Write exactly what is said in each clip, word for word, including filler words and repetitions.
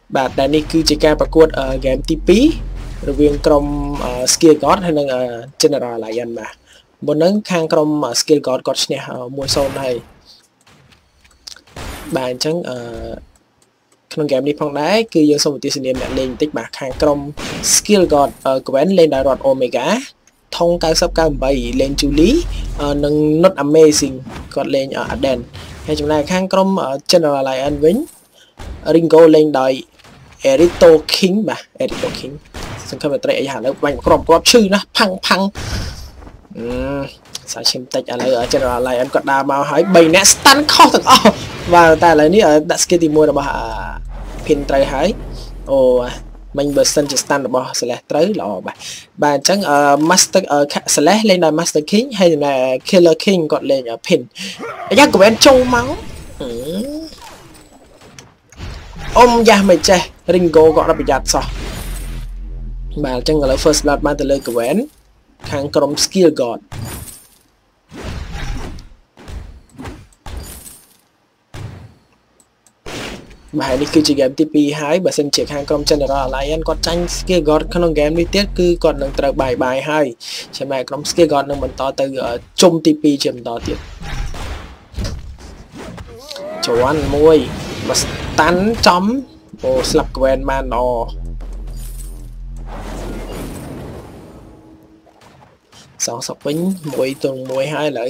បាទតែនេះគឺជាការប្រកួត game ទីពីររវាងក្រុម Skill God ហើយនិង General Alliance បាទមុនហ្នឹងខាងក្រុម Skill God គាត់ឈ្នះ one zero ហើយបាទអញ្ចឹងអឺក្នុង game នេះផងដែរគឺយើងសូមឧទ្ទិសនាមអ្នកលេងបន្តិចបាទខាងក្រុម Skill God Gwen លេងដោយរត់ Omega ថងninety ninety-eightលេង Julie និង Not Amazing គាត់លេង Aden ហើយចំណែកខាងក្រុម General Alliance វិញ Ringo លេងដោយ Erito King បាទ Erito King សង្ឃឹមតែត្រីអីហានៅបាញ់ក្រុមគាត់ឈឺណាស់ផាំងផាំងអឺសាឈឹមតិចឥឡូវ General Alliance គាត់ដើរមកហើយthreeនាក់ stun ខុសទាំងអស់បាទតែឥឡូវនេះដាក់ skill ទីoneរបស់ Pin ត្រូវហើយអូមិញបើសិនជា stun របស់ Slash ត្រូវល្អបាទបាទអញ្ចឹង Master Slash លេងដោយ Master King ហើយចំណែក Killer King គាត់លេង Pin អាយ៉ា Gwen ចូលមកអ៊ំយ៉ាស់មិនចេះ Ringo គាត់រត់ប្រយ័ត្នសោះបាទអញ្ចឹងឥឡូវ first blood បានទៅលើ Gwen ខាងក្រុម Skill God បាទនេះគឺជា game ទីtwoហើយបើសិនជាខាងក្រុម General Alliance គាត់ចាញ់ Skill God ក្នុង game នេះទៀតគឺគាត់នឹងត្រូវបាយបាយហើយចំណែកក្រុម Skill God នឹងបន្តទៅជុំទីtwoជាបន្តទៀតជន់មួយមក stun ចំអូស្លាប់ Gwen បានល្អសងសពវិញមួយទល់មួយហើយឥឡូវ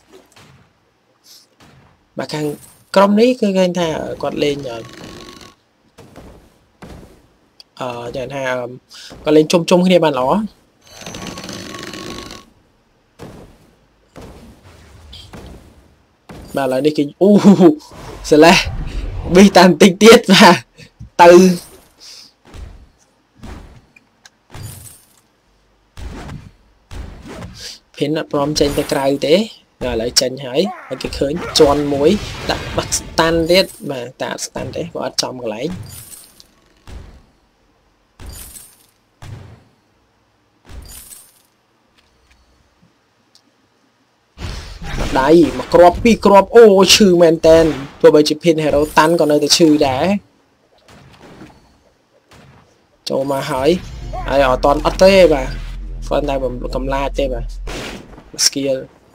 បាទខាងក្រុមនេះគឺឃើញថាគាត់លេងអឺយ៉ាងថាគាត់លេងជុំជុំគ្នាបានល្អបាទឥឡូវនេះគេអូស្លេះប៊ីតាន់តិចទៀតបាទទៅភិនអត់ព្រមចេញទៅក្រៅទេឥឡូវចេញហើយហើយគេឃើញជន់មួយដាក់បាត់ stand ទៀតបាទតែអត់ stand ទេគាត់អត់ចំកន្លែងដៃមកគ្រាប់ពីរគ្រាប់អូឈឺមែនតែនទោះបីជា Pin Hero តាន់ក៏នៅតែឈឺដែរចូលមកហើយហើយអត់តន់អត់ទេបាទគាត់តែកំឡាចទេបាទ skill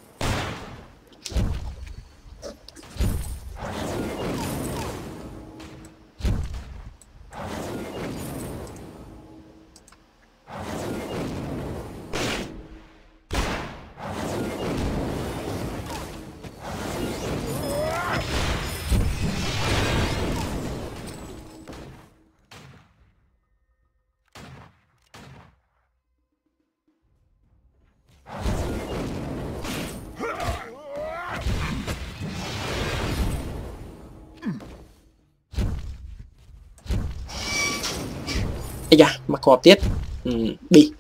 អាយ៉ាមកគ្រាប់ទៀតប៊ីឥ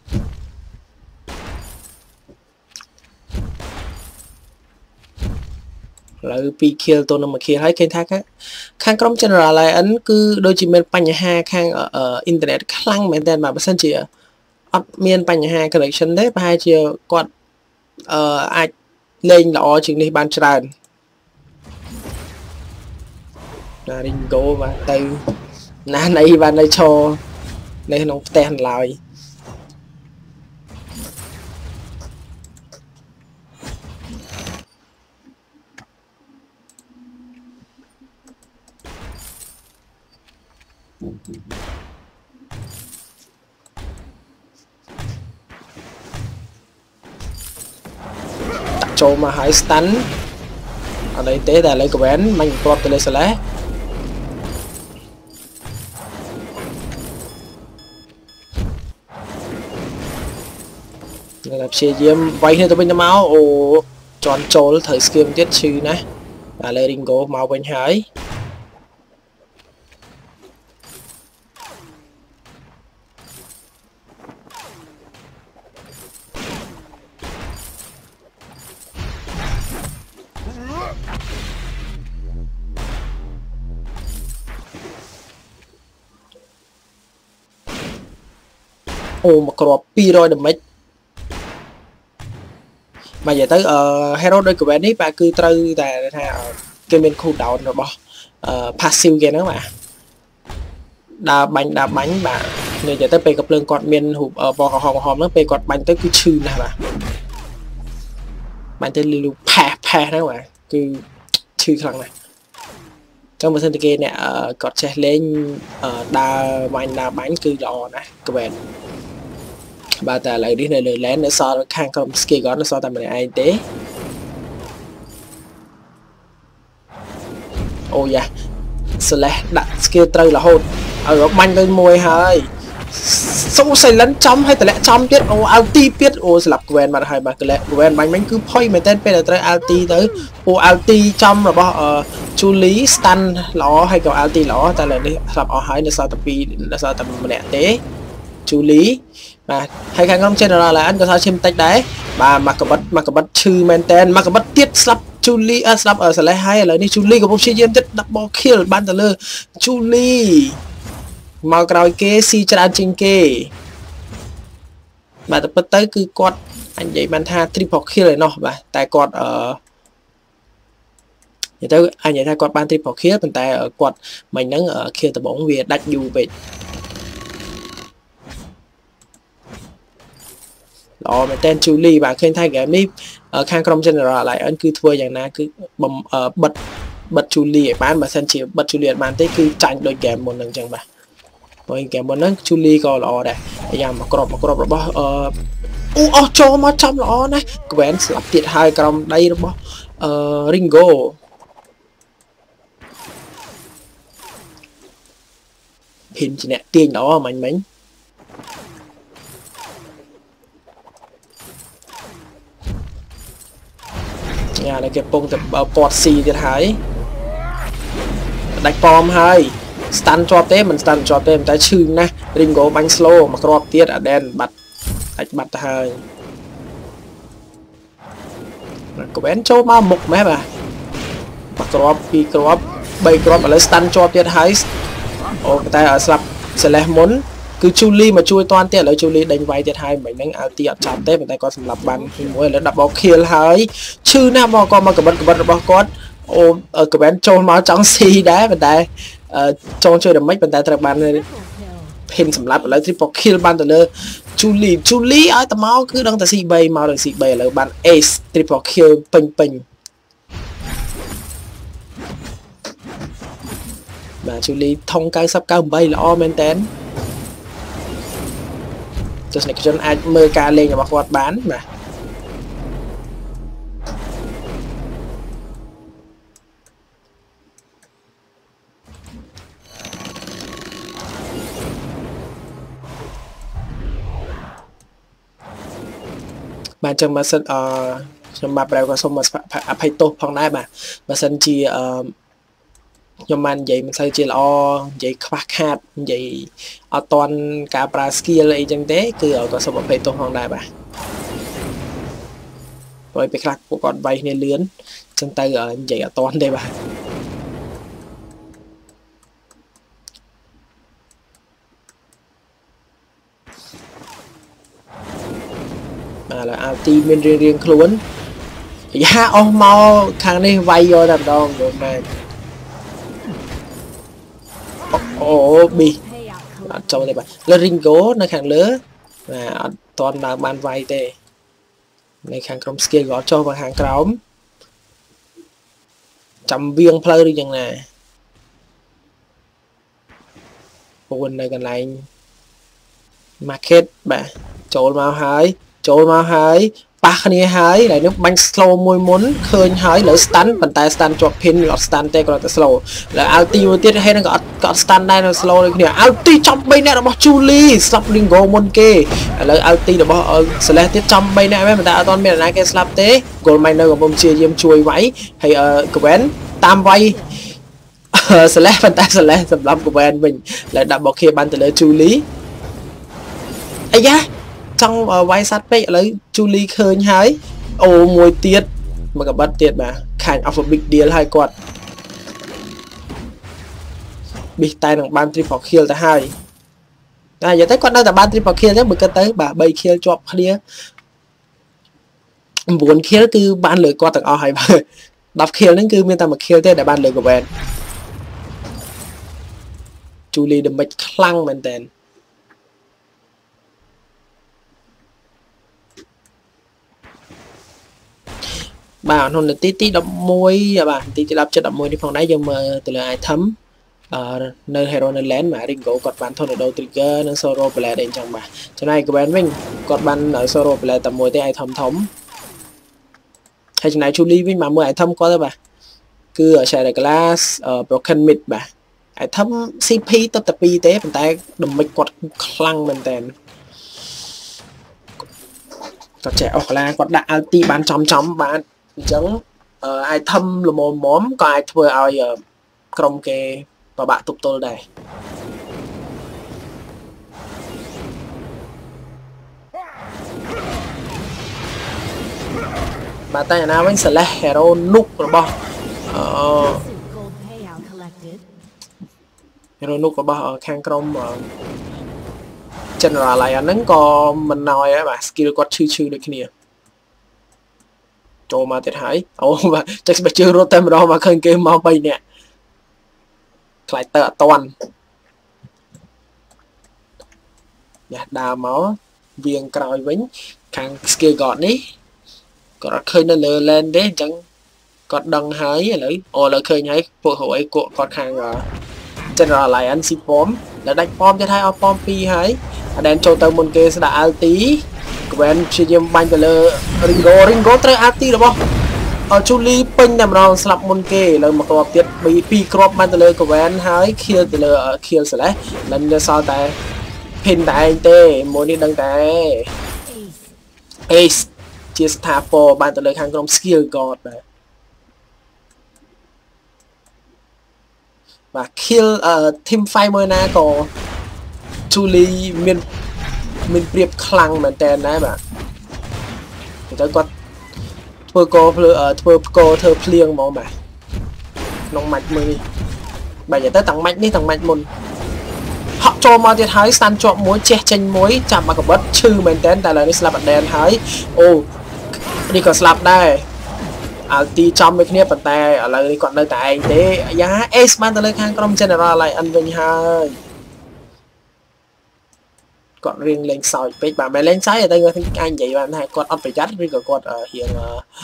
ឡូវពីរ kill ទៅនឹងមួយ kill ហើយឃើញថាខាងក្រុម General Alliance គឺដូចជាមានបញ្ហាខាងអ៊ីនធឺណិតខ្លាំងមែនតើបើមិនជាអត់មានបញ្ហា connection ទេប្រហែលជាគាត់អឺអាចលេងល្អជាងនេះបានច្រើនណា Ringo បាទទៅណាណៃបាននៅឈរនៅក្នុងផ្ទះឡើយចូលមកហើយ stun អត់អីទេតែឥឡូវ Gwen មិនគ្រាប់ទៅលើ Slash តែព្យាយាមវាយគ្នាទៅវិញទៅមកអូជន់ចូលត្រូវ skill ទៀតឈឺណាស់តែឥឡូវ Ringo មកវិញហើយអូមកគ្រាប់two hundred damageមកនិយាយទៅអឺ hero ដូច Gwen នេះបាទគឺត្រូវតែថាគេមាន cooldown របស់អឺ passive គេហ្នឹងបាទ đá bánh đá bánh bà người giờ tới pe cặp lương quạt miên hụp ở bò hòm hòm nó pe quạt bánh tới cứ chư nè bà bánh tới lưu pha pha đó bà cứ chư khăn này trong một sân kia nè quạt xe lên đá bánh đá bánh cứ lò nè các bạn bà ta lại đi này lời lén nữa so khang không ski gót nó so tầm này ai tế ôi da slash đặt skill trâu là hôn ở banh lên môi hơi sâu xây lấn trong hay tại lẽ trong biết ô alti biết ô sẽ lập quen mà hai bà cái lẽ quen bánh bánh cứ phơi mày tên bây giờ tới alti tới ô alti trong rồi bao chu lý stun ló hay còn alti ló ta là đi lập ở hai là sao tập pi là sao tập nè tế chu lý mà hay khang không trên là là anh có sao xem tách đấy bà mà có bắt mà có bắt chư men tên mà có bắt tiết slap Julie à slap ở slide hai là đi Julie của bóng chơi game chất double kill ban tờ lơ Julie màu cào kê si tràn trên kê bà tập bất tới cứ quạt anh vậy ban tha triple kill này nó bà tại quạt ở vậy tới anh vậy thay quạt ban triple kill bên tại ở quạt mình nắng ở kill tập bóng về đặt dù về đó mà tên Julie bà khen thay game đi ở khang trong general lại anh cứ thuaอย่างna cứ bấm ở bật bật Julie bán mà sân chỉ bật Julie bán tới cứ tranh đôi game một lần chẳng bà rồi game một lần Julie còn lọ đây bây giờ mà crop mà crop rồi bao ờ ô cho mà trong lọ này quén slap tiệt hai cầm đây rồi bao ờ Ringo pin chỉ nè tiền đó mạnh mấy nhà này cái bông tập bọt xì thì thấy đánh bom hay stun cho té mình stun cho té mình ta chư nè Ringo bánh slow mà crop tiết ở đen bật đánh bật hơi có bén châu ba mục mấy bà mà crop pi crop bay crop ở lấy stun cho tiết hay ô người ta ở slap sẽ lấy muốn cứ Julie mà chui toàn tiết lấy Julie đánh vay tiết hai mình đánh alti ở trong tết mình ta có sầm lập bàn mỗi là đập bóng kill hay chư nam mà con mà cái bật cái bật bao con ô ở cái bên trôn máu trắng xì đá mình ta trôn chơi được mấy mình ta tập bàn pin sầm lập lấy triple kill ban từ lơ Julie Julie ở tầm máu cứ đang ta xì bay máu được xì bay là bàn ace triple kill ping ping mà Julie thông cao sắp cao bay là o men ten cho nên cái ai mơ ca lên và quạt bán mà mà trong mà sân ờ trong mà đều có xong mà phải tốt phong này mà mà sân chi nhưng mà vậy mình sao chỉ là vậy khoác hạt vậy ở toàn cả Brazil lại chẳng thế cứ ở có số một phê tôn hoàng đại bà rồi bị khắc của con bay nên lướn chân tay ở vậy ở toàn đây bà mà là alti bên riêng riêng luôn giá ông mau khang đi vay vô làm đâu rồi mà ô bị trong đây bạn là Ringo nó khang lứa và toàn là ban vay tê này khang crom skill gõ cho vào hàng crom trăm viên play đi chẳng nè quên này gần lại market bà trộn vào hai trộn vào hai ba này hai lại nó bánh slow môi muốn khơi hai lỡ stun bàn tay stun cho pin lọt stun tay còn slow là alti tiết hay nó gọt gọt stun đây nó slow đây kìa alti trong bay này nó bóc Julie slap Ringo môn kê là alti nó bóc slash tiết trong bay này mấy người ta toàn biết là cái slap thế gold miner của bông chia diêm chui váy hay ở của bén tam vay slash bàn tay slash sầm lắm của bén mình lại đặt bọc kia ban từ lời Julie ấy da trong vai sát pe lấy Julie khơi hái ô mùi tiết mà cả bắt tiết mà khánh of a big deal hai quạt bị tay bằng ban triple kill ta hai à giờ tới con đâu là ban triple kill thế bực tới bà bay kill chọc kia buồn kill cứ ban lời qua tầng o hai bà đập kill đến cứ miền tây mà kill thế để ban lời của bạn Julie damage ខ្លាំងមែនតើបាទនៅនាទីទី11បាទនាទីទី10 11នេះផងដែរយើងមើលទៅលើ item អឺនៅ Hero Land មក Ringo គាត់បាន Tornado Trigger និង Solo Blade អីចឹងបាទចំណែក Gwen វិញគាត់បាន Solo Blade តែមួយទេ item ធំហើយចំណែក Julie វិញមកមើល item គាត់ទៅបាទគឺ Shadow Glass Broken Mid បាទ item ซี พี ទៅតែពីរទេប៉ុន្តែ damage គាត់ខ្លាំងមែនតើគាត់ចេះអស់កន្លះគាត់ដាក់ ulti បានចំចំបាទអញ្ចឹង item ល្មមមក៏អាចធ្វើឲ្យក្រុមគេពិបាកទប់ទល់ដែរបាទតែណាវិញ Slash Hero Nook របស់អឺ Hero Nook របស់ខាងក្រុម General Alliance ហ្នឹងក៏មិនណយដែរបាទ skill គាត់ឈឺឈឺដូចគ្នាចូលមកទៀតហើយអូបាទចេះបើជឿរត់តែម្ដងមកឃើញគេមកបីនាក់ខ្លាចទៅអត់តាន់យ៉ាដើរមកវៀងក្រោយវិញខាង skill god នេះគាត់អត់ឃើញនៅលើ lane ទេអញ្ចឹងគាត់ដឹងហើយឥឡូវអូឥឡូវឃើញហើយពួកហួយគាត់គាត់ខាង General Alliance ស៊ីប៉មដល់ដាច់ប៉មទៀតហើយអស់ប៉មពីរហើយអាដែនចូលទៅមុនគេស្ដាប់ ulti Gwen ព្យាយាមបាញ់ទៅលើ Ringo Ringo ត្រូវ ulti របស់Julie ពេញតែម្ដងស្លាប់មុនគេលើមកគ្រាប់ទៀតពីរគ្រាប់បានទៅលើ Gwen ហើយ kill ទៅលើ kill Slash នឹងនៅសល់តែ pin តែឯងទេមួយនេះដឹងតែ Ace ជាស្ថាពរបានទៅលើខាងក្រុម Skill God ដែរបាទ kill team fight មួយណាក៏ Julie មានមានព្រៀបខ្លាំងមែនតើណាបាទទៅគាត់ធ្វើកោធ្វើធ្វើកោធ្វើភ្លៀងហ្មងបាទក្នុងម៉ាច់មួយនេះបែរទៅទាំងម៉ាច់នេះទាំងម៉ាច់មុនហក់ចូលមកទៀតហើយស្តាន់ជាប់មួយចេះចេញមួយចាប់មកកបិតឈឺមែនតើតែឥឡូវនេះស្លាប់អដែនហើយអូនេះក៏ស្លាប់ដែរអាល់ទីចំមួយគ្នាប៉ុន្តែឥឡូវនេះគាត់នៅតែឯងទេយ៉ាអេសបានទៅលើខាងក្រុម General Alliance វិញហើយគាត់រៀងលេងសើចពេកបាទមិនលេងសើចតែគាត់អាចនិយាយបានថាគាត់អត់ប្រយ័ត្នឬក៏គាត់រៀង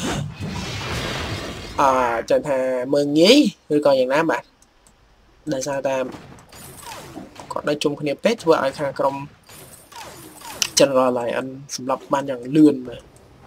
អឺចឹងថាមើងងាយឬក៏យ៉ាងណាបាទដោយសារតែគាត់នៅជុំគ្នាពេកធ្វើឲ្យខាងក្រុម General Alliance សម្រាប់បានយ៉ាងលឿនបាទ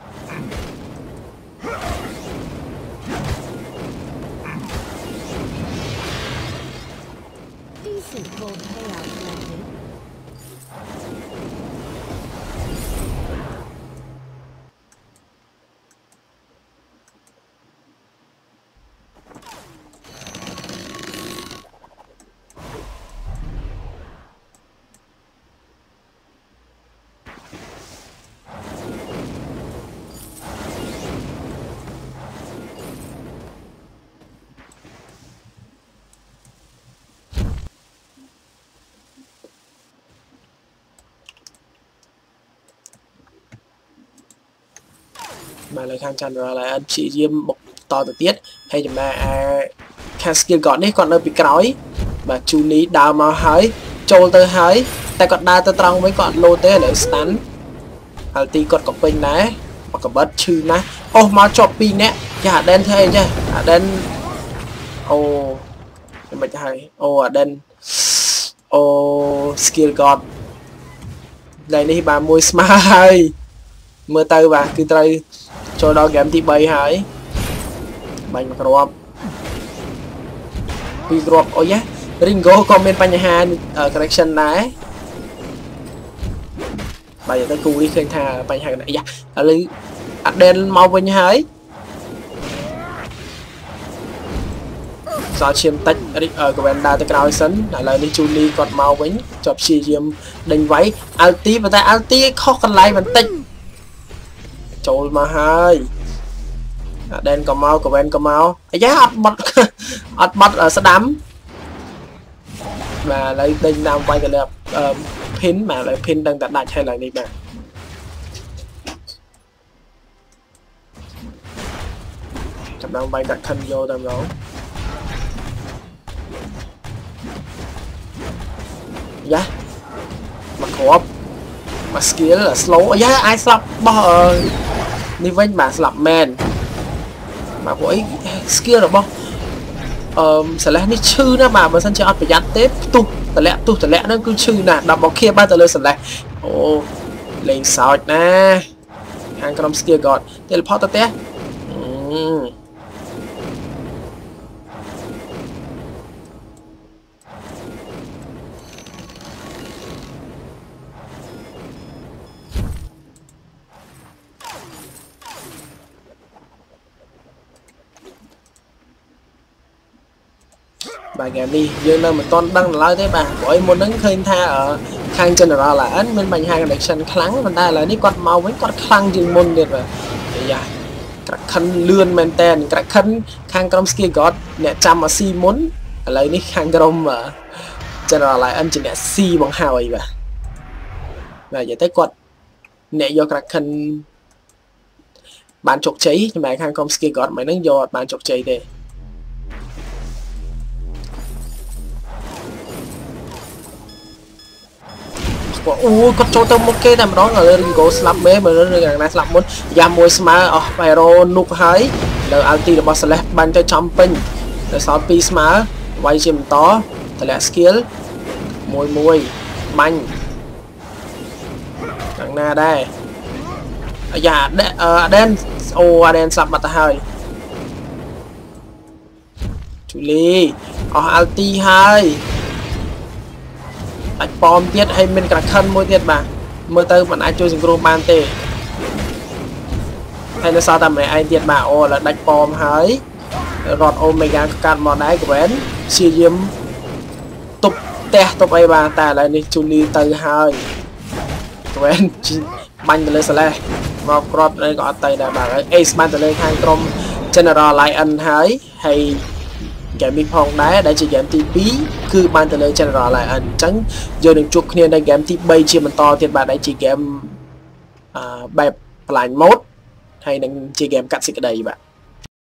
មកលើខាង General Alliance ព្យាយាមបុកតទៅទៀតហើយចំណែកឯខាង Skill God នេះគាត់នៅពីក្រោយបាទ Julie ដើរមកហើយចូលទៅហើយតែគាត់ដើរទៅត្រង់វិញគាត់អត់លោទេឥឡូវ stun ហើយទីគាត់ក៏ពេញដែរមកកបិតឈឺណាស់អូសមកជាប់ពីរនាក់ចាអាដែនធ្វើអីចេះអាដែនអូមិនហើយអូអាដែនអូ Skill God ឡើយនេះបាទមួយស្មើហើយមើលទៅបាទគឺត្រូវចូលដល់ហ្គេមទី3ហើយបាញ់មកគ្រាប់ពីរគ្រាប់អូយ៉ា Ringo ក៏មានបញ្ហា correction ដែរបាទទៅគូនេះឃើញថាបញ្ហាយ៉ាឥឡូវអាដែនមកវិញហើយសល់ឈាមតិច Gwen ដើរទៅក្រោយសិនឥឡូវនេះ Julie គាត់មកវិញជាប់ព្យាយាមដេញវាយ ulti ប៉ុន្តែ ulti ខុសកន្លែងបន្តិចចូលមកហើយអាដែនក៏មក Gwen ក៏មកអាយ៉ាអត់បត់អត់បត់ស្ដាំបាទឥឡូវដេញតាមវាយទៅលើ pin បាទឥឡូវ pin ដឹងតែដាច់ហើយឡើយនេះបាទចាប់ដល់វាយដាក់ខិនយកតែម្ដងយ៉ាមកគ្រាប់មក skill slow យ៉ាអាចស្លាប់បោះនេះវិញបាទស្លាប់មែនបាទពួកអី skill របស់អឺសាឡេះនេះឈឺណាស់បាទបើសិនជាអត់ប្រយ័ត្នទេផ្ទុះតម្លាក់ផ្ទុះតម្លាក់ហ្នឹងគឺឈឺណាស់ដល់មកខៀបបាទទៅលើសាឡេះអូលេងសើចណាខាងក្រុម skill god teleport ទៅផ្ទះបាទហ្គេមនេះយើងនៅមិនទាន់ដឹងឡើយទេបាទព្រោះអីមុនហ្នឹងឃើញថាខាង General ឡាអិនមានបញ្ហា connection ខ្លាំងប៉ុន្តែឥឡូវនេះគាត់មកវិញគាត់ខ្លាំងជាងមុនទៀតបាទយ៉ាក្រាក់ខិនលឿនមែនតើក្រាក់ខិនខាងក្រុម Skill God អ្នកចាំមកស៊ីមុនឥឡូវនេះខាងក្រុម General ឡាអិនជាអ្នកស៊ីបង្ហើយបាទបាទនិយាយទៅគាត់អ្នកយកក្រាក់ខិនបានជោគជ័យចំណែកខាងក្រុម Skill God មិនហ្នឹងយកអត់បានជោគជ័យទេអូគាត់ចូលទៅមុខគេតែម្ដងឥឡូវ Ringo ស្លាប់មេមើលរឿងណាស្លាប់មុនយ៉ាមួយស្មើអស់ Pyro នុកហើយនៅ ulti របស់ Slash បាញ់ទៅចំពេញទៅសល់ពីរស្មើវាយជាបន្តតម្លាក់ skill មួយមួយបាញ់ខាងណាដែរអាយ៉ាអាដែនអូអាដែនស្លាប់បាត់ទៅហើយជូលីអស់ ulti ហើយដាច់ប៉មទៀតហើយមានក្រាក់ខិនមួយទៀតបាទមើលទៅមិនអាចជួយសង្គ្រោះបានទេហើយនៅសល់តែម្នាក់ឯងទៀតបាទអូឥឡូវដាច់ប៉មហើយរត់អូមេហ្គាកាត់មកដែរ Gwen ព្យាយាមទប់ផ្ទះទប់អីបាទតែឥឡូវនេះជូលីទៅហើយ Gwen បាញ់ទៅលើ Slash មកគ្រាប់អីក៏អត់ទៅដែរបាទហើយ Ace បានទៅលើខាងក្រុម General Lion ហើយហើយហ្គេមនេះផងដែរដែលជាហ្គេមទីពីរគឺបានទៅលើ General Lion អញ្ចឹងយើងនឹងជួបគ្នានៅហ្គេមទីបីជាបន្តទៀតបាទដែលជាហ្គេមអឺបែប blind mode ហើយនឹងជាហ្គេមកាត់សេចក្តីបាទ